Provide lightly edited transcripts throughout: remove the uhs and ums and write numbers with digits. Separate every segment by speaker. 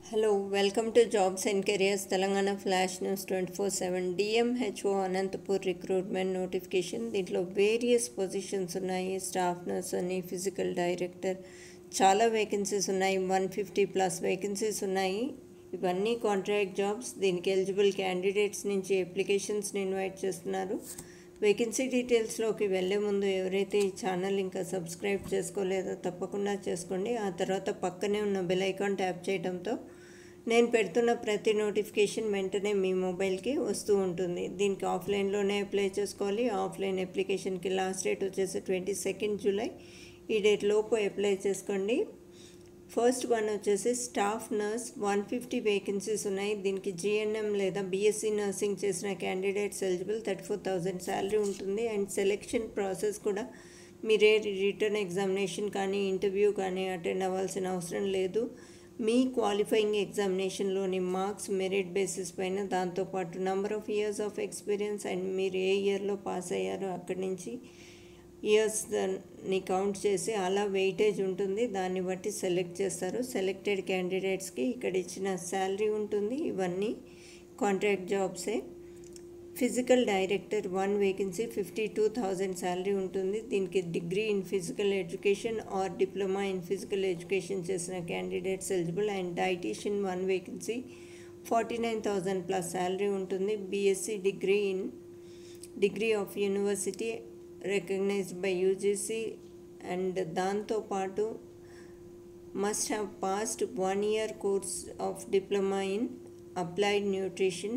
Speaker 1: Hello, welcome to Jobs and Careers Telangana Flash News 24/7 DMHO Anantapur recruitment notification. దీంట్లో various positions ఉన్నాయి. Staff nurse అని, physical director, చాలా vacancies ఉన్నాయి. 150 plus vacancies ఉన్నాయి. ఇవన్నీ contract jobs. దీనికి ఎలిజిబుల్ క్యాండిడేట్స్ నుంచి అప్లికేషన్స్ని ఇన్వైట్ చేస్తున్నారు. వేకెన్సీ డీటెయిల్స్లోకి వెళ్ళే ముందు ఎవరైతే ఈ ఛానల్ ఇంకా సబ్స్క్రైబ్ చేసుకోలేదో తప్పకుండా చేసుకోండి. ఆ తర్వాత పక్కనే ఉన్న బెల్ ఐకాన్ ట్యాప్ చేయడంతో నేను పెడుతున్న ప్రతి నోటిఫికేషన్ వెంటనే మీ మొబైల్కి వస్తూ ఉంటుంది. దీనికి ఆఫ్లైన్లోనే అప్లై చేసుకోవాలి. ఆఫ్లైన్ అప్లికేషన్కి లాస్ట్ డేట్ వచ్చేసి 22 జూలై. ఈ డేట్ లోపు అప్లై చేసుకోండి. ఫస్ట్ వన్ వచ్చేసి స్టాఫ్ నర్స్. 150 వేకెన్సీస్ ఉన్నాయి. దీనికి జిఎన్ఎం లేదా బీఎస్సీ నర్సింగ్ చేసిన క్యాండిడేట్స్ ఎలిజిబుల్. 34,000 శాలరీ ఉంటుంది. అండ్ సెలెక్షన్ ప్రాసెస్ కూడా మీరే రిటర్న్ ఎగ్జామినేషన్ కానీ ఇంటర్వ్యూ కానీ అటెండ్ అవ్వాల్సిన అవసరం లేదు. మీ క్వాలిఫైయింగ్ ఎగ్జామినేషన్లోని మార్క్స్ మెరిట్ బేసిస్ పైన, దాంతోపాటు number of years of experience and మీరు ఏ ఇయర్లో పాస్ అయ్యారో అక్కడి నుంచి ఇయర్స్ని కౌంట్ చేసి అలా వెయిటేజ్ ఉంటుంది. దాన్ని బట్టి సెలెక్ట్ చేస్తారు. సెలెక్టెడ్ క్యాండిడేట్స్కి ఇక్కడ ఇచ్చిన శాలరీ ఉంటుంది. ఇవన్నీ కాంట్రాక్ట్ జాబ్సే. ఫిజికల్ డైరెక్టర్ 1 వేకెన్సీ, 52,000 శాలరీ ఉంటుంది. దీనికి degree in physical education or diploma in physical education చేసిన candidates eligible. And dietician 1 vacancy, 49,000 plus salary ఉంటుంది. BSc degree of university recognised by UGC. And దాంతోపాటు must have passed 1 year course of diploma in applied nutrition.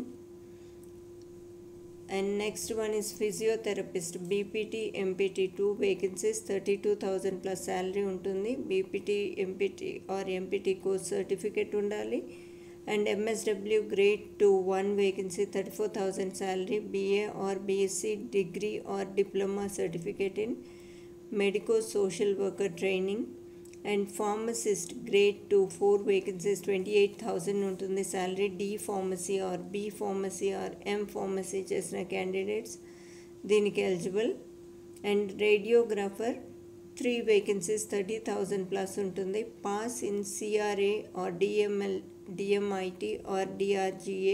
Speaker 1: And next one is physiotherapist, BPT, MPT 2 vacancies, 32,000 plus salary ఉంటుంది. BPT, MPT or MPT course certificate ఉండాలి. And MSW grade 2 1 vacancy, 34,000 salary. BA or BSc degree or diploma certificate in medico social worker training. And pharmacist grade 2 4 vacancies, 28,000 ఉంటుంది salary. D pharmacy or B pharmacy or M pharmacy చేసిన candidates దీనికి eligible. And radiographer 3 vacancies, 30,000 plus ఉంటుంది. Pass in CRA or DMIT or DRGA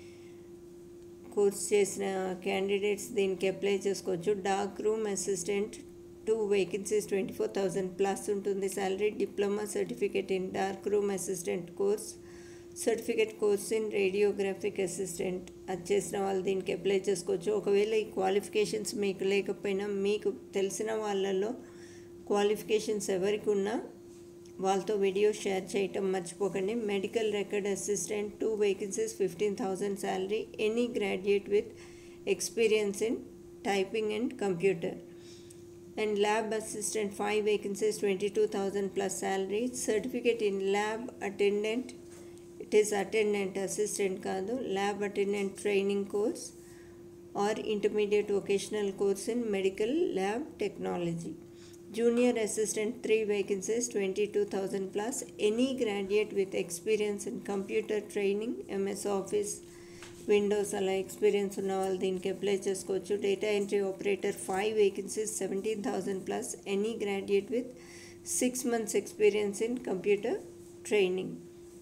Speaker 1: course చేసిన candidates దీనికి apply చేసుకోవచ్చు. Dark room assistant 2 vacancies, 24,000 plus ఉంటుంది salary. Diploma certificate in dark room assistant course, certificate course in radiographic assistant అది చేసిన వాళ్ళు దీనికి apply చేసుకోవచ్చు. ఒకవేళ ఈ క్వాలిఫికేషన్స్ మీకు లేకపోయినా మీకు తెలిసిన వాళ్ళల్లో క్వాలిఫికేషన్స్ ఎవరికి ఉన్నా వాళ్ళతో వీడియో షేర్ చేయటం మర్చిపోకండి. Medical record assistant 2 vacancies, 15,000 salary. Any graduate with experience in typing and computer. And lab assistant 5 vacancies, 22,000 plus salary. Certificate in lab attendant, it is attendant assistant kaadu, lab attendant training course or intermediate vocational course in medical lab technology. Junior assistant 3 vacancies, 22,000 plus. Any graduate with experience in computer training, MS Office, Windows అలా experience ఉన్న వాళ్ళు దీనికి apply చేసుకోవచ్చు. Data entry operator 5 vacancies, 17,000 plus. Any graduate with 6 months experience in computer training.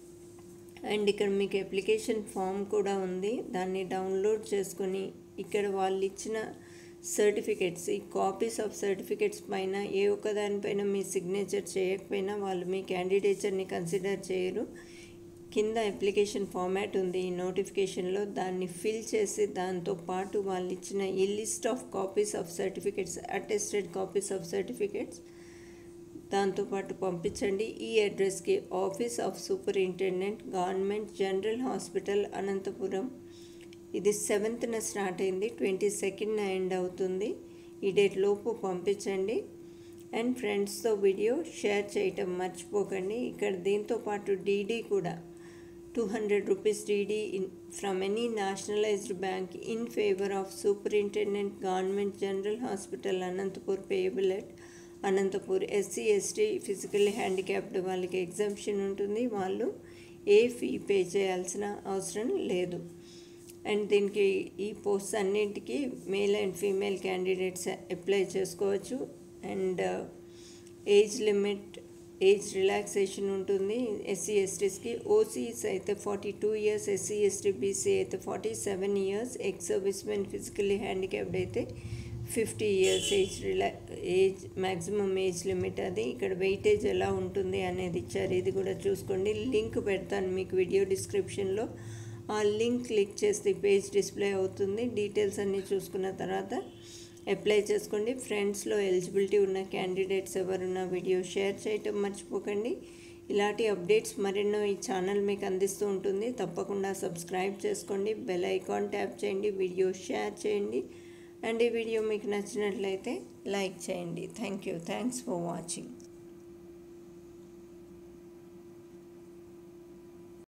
Speaker 1: And ఇక్కడ మీకు application form కూడా ఉంది. దాన్ని డౌన్లోడ్ చేసుకొని ఇక్కడ వాళ్ళు ఇచ్చిన సర్టిఫికేట్స్, ఈ కాపీస్ ఆఫ్ సర్టిఫికేట్స్ పైన ఏ ఒక్క దానిపైన మీ సిగ్నేచర్ చేయకపోయినా వాళ్ళు మీ క్యాండిడేచర్ని కన్సిడర్ చేయరు. కింద అప్లికేషన్ ఫార్మాట్ ఉంది ఈ నోటిఫికేషన్లో. దాన్ని ఫిల్ చేసి దాంతోపాటు వాళ్ళు ఇచ్చిన ఈ list of copies of certificates, attested copies of certificates దాంతోపాటు పంపించండి. ఈ అడ్రస్కి office of superintendent, government general hospital, Anantapuram. ఇది 7th స్టార్ట్ అయింది, 22nd ఎండ్ అవుతుంది. ఈ డేట్ లోపు పంపించండి. అండ్ ఫ్రెండ్స్తో వీడియో షేర్ చేయటం మర్చిపోకండి. ఇక్కడ దీంతోపాటు డీడీ కూడా 200 rupees DD from any nationalized bank in favor of Superintendent Government General Hospital Anantapur payable at Anantapur. SC ST physically handicapped వాళ్ళకి ఎగ్జామ్షన్ ఉంటుంది. వాళ్ళు ఏ ఫీ పే చేయాల్సిన అవసరం లేదు. అండ్ దీనికి ఈ పోస్ట్ అన్నింటికి male and female candidates apply చేసుకోవచ్చు. And age limit age relaxation ఉంటుంది ఎస్సీ ఎస్టీస్కి. ఓసీస్ అయితే 42 ఇయర్స్, ఎస్సీ ఎస్టీ బీసీ అయితే 47 years, ex servicemen physically handicapped అయితే 50 years age maximum age limit. అది ఇక్కడ వెయిటేజ్ ఎలా ఉంటుంది అనేది ఇచ్చారు, ఇది కూడా చూసుకోండి. లింక్ పెడతాను మీకు వీడియో డిస్క్రిప్షన్లో, ఆ లింక్ క్లిక్ చేస్తే పేజ్ డిస్ప్లే అవుతుంది. డీటెయిల్స్ అన్నీ చూసుకున్న తర్వాత అప్లై చేసుకోండి. ఫ్రెండ్స్లో ఎలిజిబిలిటీ ఉన్న క్యాండిడేట్స్ ఎవరున్నా వీడియో షేర్ చేయటం మర్చిపోకండి. ఇలాంటి అప్డేట్స్ మరెన్నో ఈ ఛానల్ మీకు అందిస్తూ ఉంటుంది. తప్పకుండా సబ్స్క్రైబ్ చేసుకోండి, బెల్ ఐకాన్ ట్యాప్ చేయండి, వీడియో షేర్ చేయండి. అండ్ ఈ వీడియో మీకు నచ్చినట్లయితే లైక్ చేయండి. Thanks for watching.